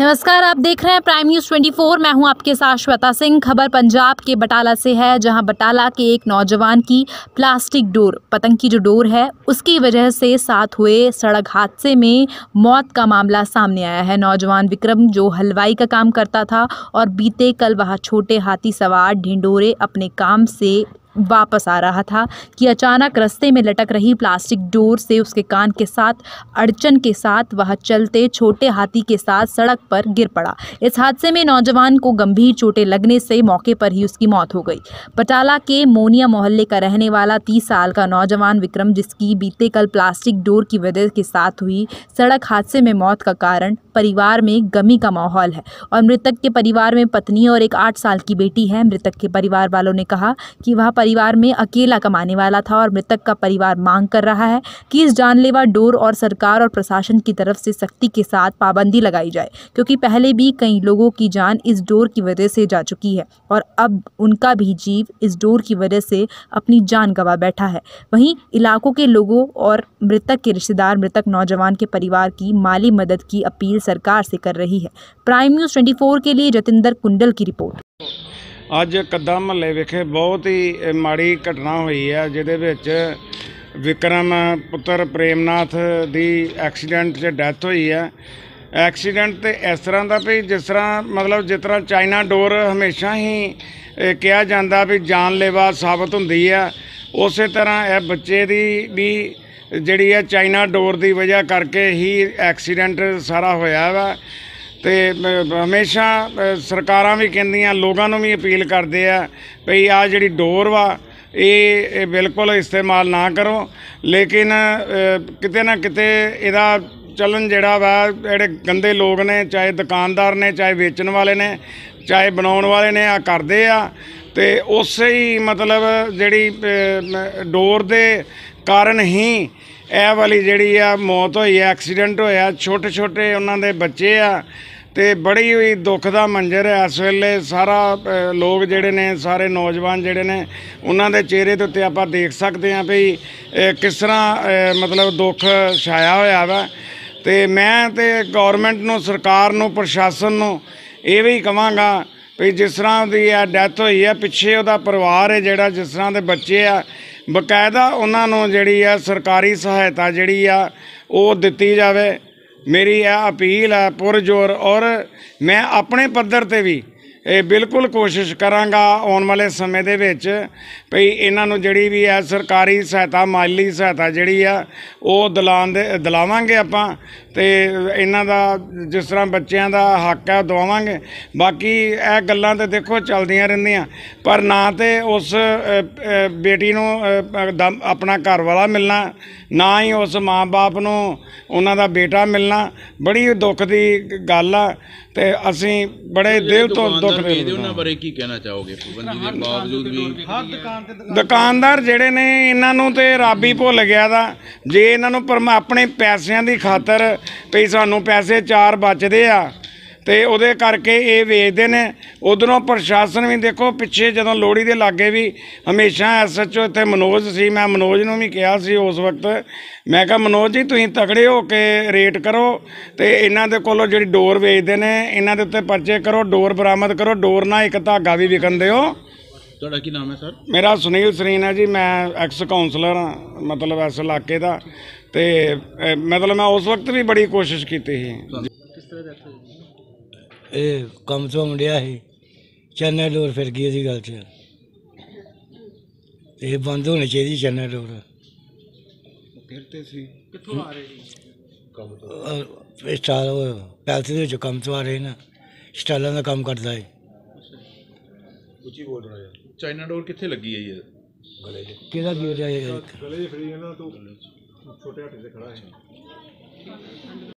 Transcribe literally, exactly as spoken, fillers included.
नमस्कार, आप देख रहे हैं प्राइम न्यूज़ चौबीस। मैं हूं आपके साथ श्वेता सिंह। खबर पंजाब के बटाला से है, जहां बटाला के एक नौजवान की प्लास्टिक डोर, पतंग की जो डोर है, उसकी वजह से साथ हुए सड़क हादसे में मौत का मामला सामने आया है। नौजवान विक्रम, जो हलवाई का काम करता था और बीते कल वह छोटे हाथी सवार ढिंडोरे अपने काम से वापस आ रहा था कि अचानक रास्ते में लटक रही प्लास्टिक डोर से उसके कान के साथ अड़चन के साथ वह चलते छोटे हाथी के साथ सड़क पर गिर पड़ा। इस हादसे में नौजवान को गंभीर चोटें लगने से मौके पर ही उसकी मौत हो गई। बटाला के मोनिया मोहल्ले का रहने वाला तीस साल का नौजवान विक्रम, जिसकी बीते कल प्लास्टिक डोर की वजह के साथ हुई सड़क हादसे में मौत का कारण परिवार में गमी का माहौल है और मृतक के परिवार में पत्नी और एक आठ साल की बेटी है। मृतक के परिवार वालों ने कहा कि वह परिवार में अकेला कमाने वाला था और मृतक का परिवार मांग कर रहा है कि इस जानलेवा डोर और सरकार और प्रशासन की तरफ से सख्ती के साथ पाबंदी लगाई जाए, क्योंकि पहले भी कई लोगों की जान इस डोर की वजह से जा चुकी है और अब उनका भी जीव इस डोर की वजह से अपनी जान गंवा बैठा है। वहीं इलाकों के लोगों और मृतक के रिश्तेदार मृतक नौजवान के परिवार की माली मदद की अपील सरकार से कर रही है। प्राइम न्यूज़ चौबीस के लिए जतिंदर कुंडल की रिपोर्ट। ਅੱਜ ਕੱਦਾ ਮਹੱਲੇ ਵਿਖੇ ਬਹੁਤ ਹੀ ਮਾੜੀ ਘਟਨਾ ਹੋਈ ਹੈ, ਜਿਹਦੇ ਵਿੱਚ ਵਿਕਰਮ ਪੁੱਤਰ ਪ੍ਰੇਮਨਾਥ ਦੀ ਐਕਸੀਡੈਂਟ 'ਚ ਡੈਥ ਹੋਈ ਹੈ। ਐਕਸੀਡੈਂਟ ਤੇ ਇਸ ਤਰ੍ਹਾਂ ਦਾ ਵੀ ਜਿਸ ਤਰ੍ਹਾਂ ਮਤਲਬ ਜਿਸ ਤਰ੍ਹਾਂ ਚਾਈਨਾ ਡੋਰ ਹਮੇਸ਼ਾ ਹੀ ਕਿਹਾ ਜਾਂਦਾ ਵੀ ਜਾਨਲੇਵਾ ਸਾਬਤ ਹੁੰਦੀ ਹੈ, ਉਸੇ ਤਰ੍ਹਾਂ ਇਹ ਬੱਚੇ ਦੀ ਵੀ ਜਿਹੜੀ ਹੈ ਚਾਈਨਾ ਡੋਰ ਦੀ ਵਜ੍ਹਾ ਕਰਕੇ ਹੀ ਐਕਸੀਡੈਂਟ ਸਾਰਾ ਹੋਇਆ ਵਾ। तो हमेशा सरकारां भी कहंदियां, लोगों नूं भी अपील करते हैं भई आ जिहड़ी डोर वा ये बिल्कुल इस्तेमाल ना करो, लेकिन किते ना किते इहदा चलन जिहड़ा वा जिहड़े गंदे लोग ने, चाहे दुकानदार ने, चाहे वेचण वाले ने, चाहे बनाउण वाले ने, आ करदे आ ते उसे ही मतलब जिहड़ी डोर दे कारण ही ਇਹ वाली जिहड़ी आ मौत होई है, एक्सीडेंट होया। छोटे छोटे उन्हां दे बच्चे आ ते बड़ी ही दुख दा मंजर है। इस वेले सारा लोग जिहड़े ने, सारे नौजवान जिहड़े ने, उन्हां दे चेहरे ते उत्ते आपां देख सकते हैं भी किस तरह मतलब दुख छाया होया वा। ते मैं ते गौरमेंट नूं, सरकार नूं, प्रशासन नूं ਇਹ ਵੀ ਕਹਾਂਗਾ भी जिस तरह की आ डैथ हुई है, पिछे उहदा परिवार है जिहड़ा, जिस तरह के बच्चे आ, बकायदा उन्होंने जिहड़ी आ सरकारी सहायता जिहड़ी आ वो दिती जाए। मेरी यह अपील है पुरजोर, और मैं अपने पद्धर ते भी ਇਹ बिल्कुल कोशिश करांगा आने वाले समय दे विच भई इन्हां नूं जिहड़ी भी है सरकारी सहायता, माली सहायता जिहड़ी आ वो दिलाण दे दिलावांगे आपां, ते इन्हां दा जिस तरह बच्चों का हक है दवावांगे। बाकी यह गल्लां ते देखो चलदियां रहिंदियां, पर ना तो उस बेटी नूं अपना घर वाला मिलना, ना ही उस माँ बाप नूं उन्हां दा बेटा मिलना। बड़ी दुख की गल आ ते असीं बड़े दिल तो दुख दुकानदार जिहड़े ने इन्हां नूं ते रब ही भुल गया दा। जे इन्हां नूं अपने पैसिਆਂ ਦੀ खातर भी सानूं पैसे चार बचदे आ ते उहदे करके ये वेचदे ने। उधरों प्रशासन भी देखो, पिछे जदों लोहड़ी दे लागे भी हमेशा एस एच ओ इत्थे मनोज सी, मैं मनोज नूं भी कहा सी उस वक्त, मैं कहा मनोज जी तुसीं तगड़े हो के रेट करो ते इन्हां दे कोलों जिहड़ी डोर वेचदे ने इन्हां दे उत्ते पर्चे करो, डोर बरामद करो, डोर ना एक धागा भी विकन दिओ। तुहाडा की नाम है सर? मेरा सुनील सरीन है जी, मैं एक्स काउंसलर हाँ मतलब इस इलाके का। तो मतलब मैं उस वक्त भी बड़ी कोशिश की थी। ये कम तो मुंडिया ही चैनल डोर फिर गई इस गल च, ये बंद होनी चाहिए चैनल डोर। स्टाल पैलस के कम तो आ रहे ना, स्टालों का काम करता है। चाइना डोर कित्थे लगी है ये? किहदा गिर जाए? गले फ्री है ना, तो छोटे हाथी से खड़ा है।